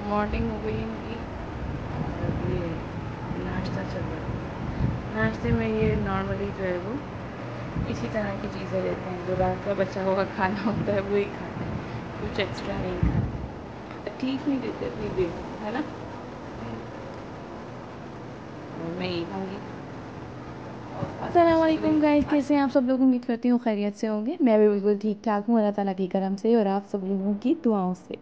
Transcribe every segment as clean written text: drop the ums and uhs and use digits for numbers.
Morning हो गई इनकी और ये नाश्ता चल रहा है। नाश्ते में ये नॉर्मली जो है वो इसी तरह की चीज़ें लेते हैं, जो रात का बचा हुआ खाना होता है वही खाते हैं, कुछ एक्स्ट्रा नहीं खाते। ठीक नहीं देते अपनी भी, है ना। मैं यही खाऊंगी। अस्सलामुअलैकुम गाइस, कैसे हैं आप सब लोग। उम्मीद करती हूँ खैरियत से होंगे। मैं भी बिल्कुल ठीक ठाक हूँ अल्लाह ताला के करम से और आप सब लोगों की दुआओं से।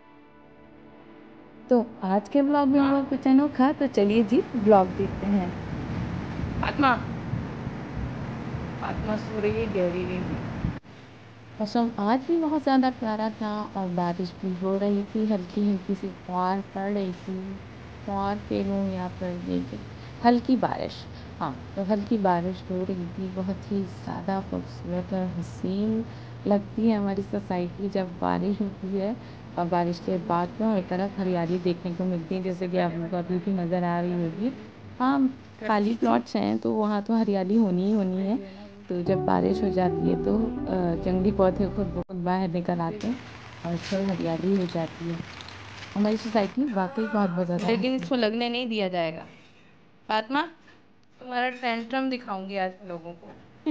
तो आज के ब्लॉग में होगा कुछ अनोखा, तो चलिए जी ब्लॉग देखते हैं। फातिमा फातिमा सो रही है गहरी नींद में। मौसम आज भी बहुत ज़्यादा प्यारा था और बारिश भी हो रही थी, हल्की हल्की सी फुहार पड़ रही थी। फुहार कह लूँ या फिर देखिए हल्की बारिश। हाँ, तो हल्की बारिश हो रही थी, बहुत ही ज़्यादा खूबसूरत और हसीन लगती है हमारी सोसाइटी जब बारिश होती है। और बारिश के बाद में हर तरफ हरियाली देखने को मिलती है, जैसे कि आप लोगों को अभी भी नज़र आ रही होगी। हाँ, खाली प्लॉट्स हैं तो वहाँ तो हरियाली होनी ही होनी है। तो जब बारिश हो जाती है तो जंगली पौधे खुद ब खुद बाहर निकल आते हैं और फिर हरियाली हो जाती है। हमारी सोसाइटी वाकई बहुत ज़्यादा, लेकिन इसको लगने नहीं दिया जाएगा। फातिमा, तुम्हारा टेंट्रम दिखाऊंगी आज लोगों को।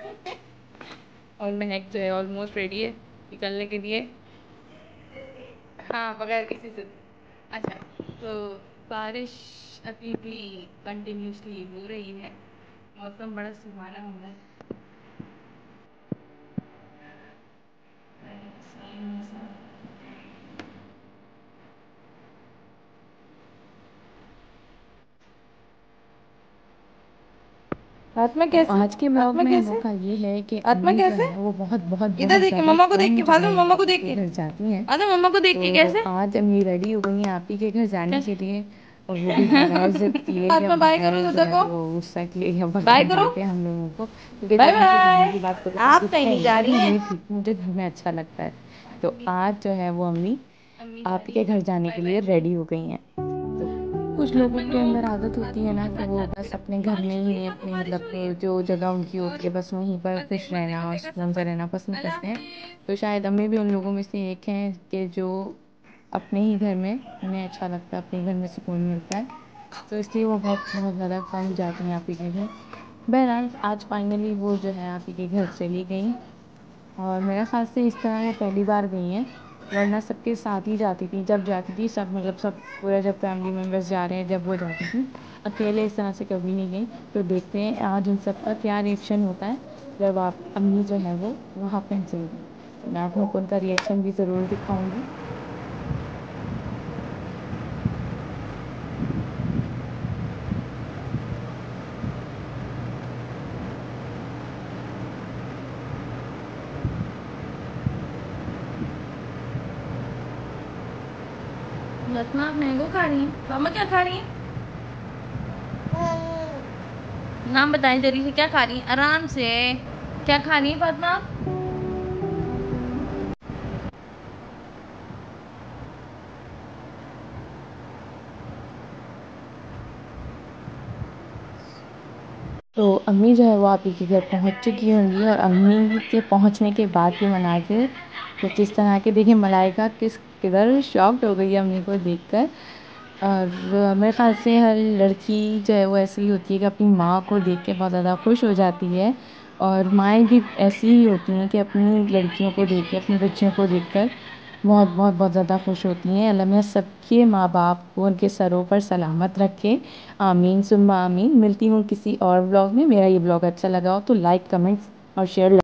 और महक जो है ऑलमोस्ट रेडी है निकलने के लिए। हाँ, बगैर किसी से। अच्छा, तो बारिश अभी भी कंटिन्यूसली हो रही है। मौसम बड़ा सुहाना हो रहा है। आत्मा कैसे? आज के ब्लॉग आत्मा में कैसे? अनोखा ये है कि आत्मा अम्मी जो कैसे? है वो बहुत बहुत इधर बहुत देखिए, ज़्यादा मम्मा को देख कम के। जो फातिमा, है मम्मा को आप ही देख के के। घर जाती हैं। फातिमा, मम्मा को देख के तो कैसे? आज अम्मी रेडी हो गई हैं आप ही के घर जाने कैसे? के लिए, और वो भी बगैर ज़िद किए या फातिमा, बाय करो बगैर जो दादा है को। वो गुस्सा किए या बाय बगैर करो। डांटे हम लोगों को, क्योंकि बाय जब उनके जाने बाय। की बात करो तो आप मुझे कहीं नहीं जा मैं रही घर हैं? में थी, मुझे घर में अच्छा लगता है। तो आज जो है वो अम्मी अम्मी जा आप ही रही के है। घर जाने बाय के बाय। लिए रेडी हो गई हैं। तो कुछ लोगों के अंदर आदत होती है ना कि वो बस अपने घर में ही अपने मतलब जो जगह उनकी होती है बस वहीं पर खुश रहना और सुकून से रहना पसंद करते हैं। तो शायद अम्मी भी उन लोगों में से एक हैं कि जो अपने ही घर में उन्हें अच्छा लगता है, अपने घर में सुकून मिलता है। तो इसलिए वो बहुत बहुत ज़्यादा कम जाती हैं आप ही के घर। बहरहाल आज फाइनली वो जो है आप ही के घर चली गई, और मेरे ख़्याल से इस तरह वो पहली बार गई हैं, वरना सबके साथ ही जाती थी। जब जाती थी सब मतलब सब पूरा जब फैमिली मेम्बर्स जा रहे हैं जब वो जाती थी, अकेले इस तरह से कभी नहीं गई। तो देखते हैं आज उन सब का क्या रिएक्शन होता है जब आप अम्मी जो है वो वहाँ पहुँचेंगी। मैं आप लोगों को उनका रिएक्शन भी ज़रूर दिखाऊँगी। फातिमा, आप मैंगो खा रही हैं? मामा क्या खा रही हैं? नाम बताएं जल्दी से, क्या खा रही हैं? आराम से। क्या खा रही हैं फातिमा? तो अम्मी जो है वो आप ही के घर पहुंच चुकी होंगी, और अम्मी के पहुंचने के बाद के मनाज़िर कुछ इस तरह के देखिए। मलाइका किधर शॉक्ड हो गई है अम्मी को देखकर। और मेरे ख़्याल से हर लड़की जो है वो ऐसी ही होती है कि अपनी माँ को देख के बहुत ज़्यादा खुश हो जाती है, और माएँ भी ऐसी ही होती हैं कि अपनी लड़कियों को देख के, अपनी बच्चियों को देखकर बहुत बहुत बहुत ज़्यादा खुश होती हैं। अल्लाह मियाँ सबके माँ बाप को उनके सरों पर सलामत रखे, आमीन सुम्मा आमीन। मिलती हूँ किसी और ब्लॉग में। मेरा ये ब्लॉग अच्छा लगा हो तो लाइक कमेंट्स और शेयर